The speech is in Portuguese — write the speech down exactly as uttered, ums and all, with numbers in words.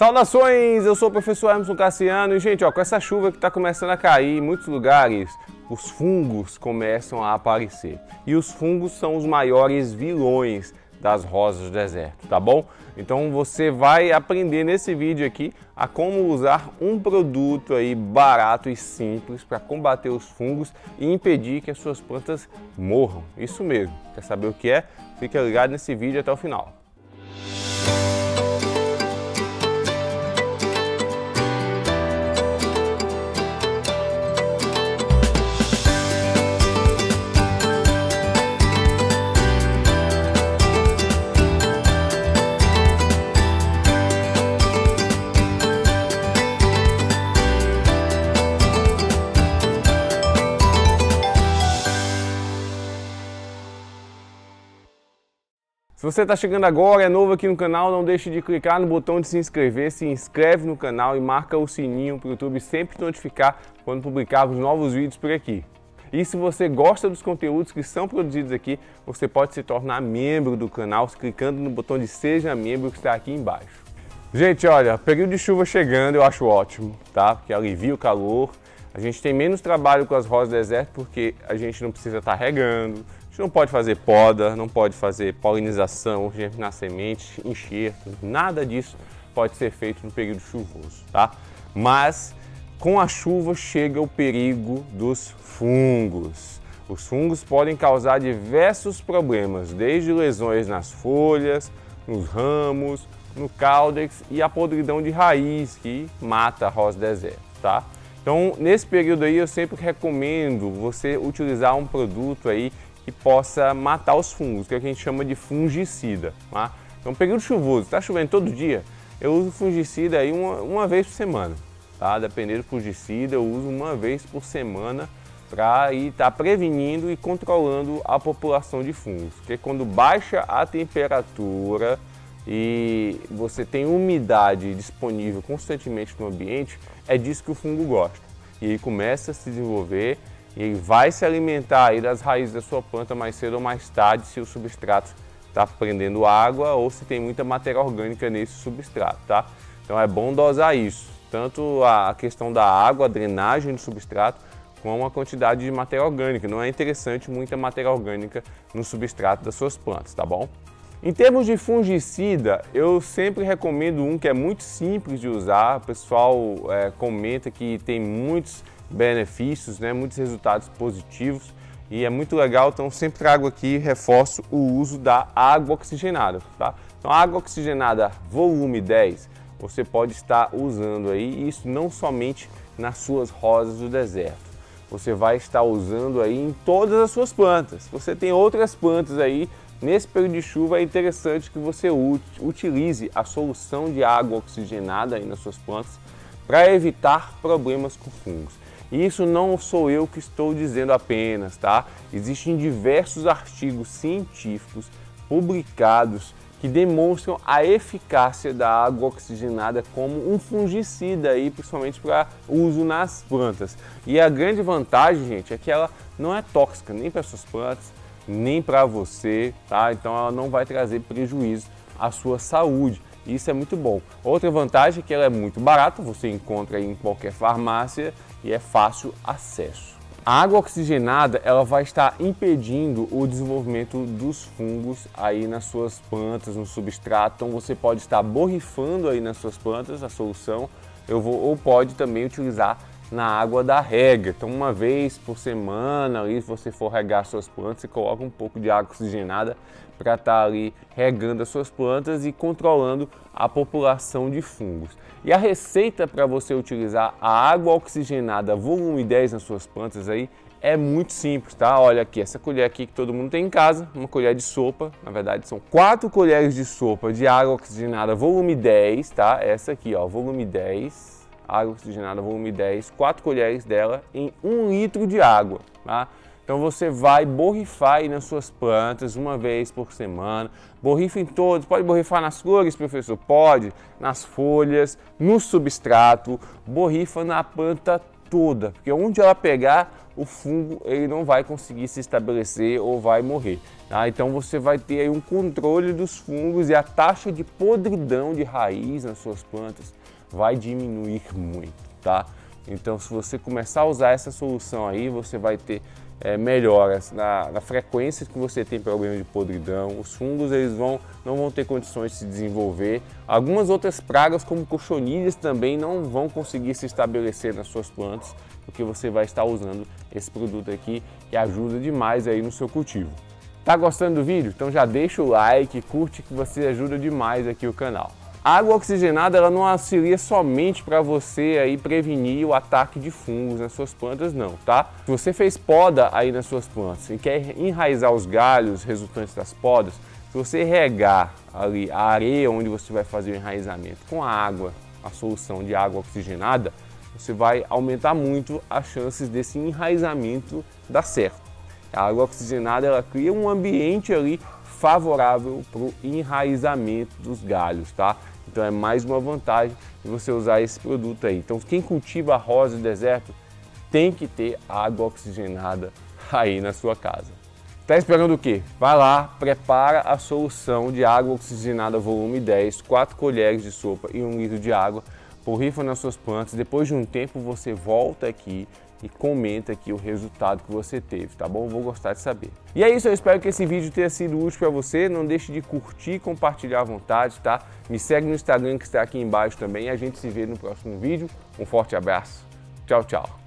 Saudações, eu sou o professor Emerson Cassiano e, gente, ó, com essa chuva que está começando a cair em muitos lugares, os fungos começam a aparecer. E os fungos são os maiores vilões das rosas do deserto, tá bom? Então você vai aprender nesse vídeo aqui a como usar um produto aí barato e simples para combater os fungos e impedir que as suas plantas morram. Isso mesmo. Quer saber o que é? Fica ligado nesse vídeo até o final. Se você está chegando agora, é novo aqui no canal, não deixe de clicar no botão de se inscrever, se inscreve no canal e marca o sininho para o YouTube sempre notificar quando publicarmos novos vídeos por aqui. E se você gosta dos conteúdos que são produzidos aqui, você pode se tornar membro do canal clicando no botão de Seja Membro que está aqui embaixo. Gente, olha, período de chuva chegando eu acho ótimo, tá? Porque alivia o calor, a gente tem menos trabalho com as rosas do deserto porque a gente não precisa estar regando. A gente não pode fazer poda, não pode fazer polinização, germinar semente, enxerto, nada disso pode ser feito no período chuvoso, tá? Mas com a chuva chega o perigo dos fungos. Os fungos podem causar diversos problemas, desde lesões nas folhas, nos ramos, no caudex e a podridão de raiz que mata a rosa do deserto, tá? Então, nesse período aí eu sempre recomendo você utilizar um produto aí que possa matar os fungos, que é o que a gente chama de fungicida. Tá? Então, período chuvoso, está chovendo todo dia, eu uso fungicida aí uma, uma vez por semana. Tá? Dependendo do fungicida, eu uso uma vez por semana para estar tá prevenindo e controlando a população de fungos. Porque quando baixa a temperatura e você tem umidade disponível constantemente no ambiente, é disso que o fungo gosta. E ele começa a se desenvolver e ele vai se alimentar aí das raízes da sua planta mais cedo ou mais tarde se o substrato está prendendo água ou se tem muita matéria orgânica nesse substrato, tá? Então é bom dosar isso, tanto a questão da água, a drenagem do substrato, como a quantidade de matéria orgânica. Não é interessante muita matéria orgânica no substrato das suas plantas, tá bom? Em termos de fungicida, eu sempre recomendo um que é muito simples de usar. O pessoal é, comenta que tem muitos benefícios, né, muitos resultados positivos e é muito legal, então sempre trago aqui e reforço o uso da água oxigenada, tá? Então a água oxigenada volume dez você pode estar usando aí, isso não somente nas suas rosas do deserto, você vai estar usando aí em todas as suas plantas. Você tem outras plantas aí, nesse período de chuva é interessante que você utilize a solução de água oxigenada aí nas suas plantas para evitar problemas com fungos. E isso não sou eu que estou dizendo apenas, tá? Existem diversos artigos científicos publicados que demonstram a eficácia da água oxigenada como um fungicida aí, principalmente para uso nas plantas. E a grande vantagem, gente, é que ela não é tóxica nem para suas plantas, nem para você, tá? Então ela não vai trazer prejuízo à sua saúde. Isso é muito bom. Outra vantagem é que ela é muito barata, você encontra em qualquer farmácia e é fácil acesso. A água oxigenada ela vai estar impedindo o desenvolvimento dos fungos aí nas suas plantas, no substrato. Então você pode estar borrifando aí nas suas plantas a solução, eu vou, ou pode também utilizar na água da rega. Então uma vez por semana, ali, se você for regar suas plantas, você coloca um pouco de água oxigenada para estar ali regando as suas plantas e controlando a população de fungos. E a receita para você utilizar a água oxigenada volume dez nas suas plantas aí é muito simples, tá? Olha aqui, essa colher aqui que todo mundo tem em casa, uma colher de sopa, na verdade são quatro colheres de sopa de água oxigenada volume dez, tá? Essa aqui, ó, volume dez, água oxigenada volume dez, quatro colheres dela em um litro de água, tá? Então você vai borrifar aí nas suas plantas uma vez por semana, borrifa em todos, pode borrifar nas flores, professor? Pode, nas folhas, no substrato, borrifa na planta toda, porque onde ela pegar, o fungo ele não vai conseguir se estabelecer ou vai morrer. Tá? Então você vai ter aí um controle dos fungos e a taxa de podridão de raiz nas suas plantas vai diminuir muito, tá? Então se você começar a usar essa solução aí, você vai ter é, melhoras na, na frequência que você tem problema de podridão, os fungos eles vão, não vão ter condições de se desenvolver, algumas outras pragas como cochonilhas também não vão conseguir se estabelecer nas suas plantas, porque você vai estar usando esse produto aqui que ajuda demais aí no seu cultivo. Tá gostando do vídeo? Então já deixa o like, curte que você ajuda demais aqui o canal. A água oxigenada ela não auxilia somente para você aí prevenir o ataque de fungos nas suas plantas não, tá? Se você fez poda aí nas suas plantas e quer enraizar os galhos resultantes das podas, se você regar ali a areia onde você vai fazer o enraizamento com a água, a solução de água oxigenada, você vai aumentar muito as chances desse enraizamento dar certo. A água oxigenada ela cria um ambiente ali favorável para o enraizamento dos galhos, tá? Então é mais uma vantagem de você usar esse produto aí. Então quem cultiva rosa do deserto tem que ter água oxigenada aí na sua casa. Tá esperando o quê? Vai lá, prepara a solução de água oxigenada volume dez, quatro colheres de sopa e um litro de água, borrifa nas suas plantas. Depois de um tempo você volta aqui e comenta aqui o resultado que você teve, tá bom? Vou gostar de saber. E é isso, eu espero que esse vídeo tenha sido útil para você. Não deixe de curtir e compartilhar à vontade, tá? Me segue no Instagram que está aqui embaixo também. A gente se vê no próximo vídeo. Um forte abraço. Tchau, tchau.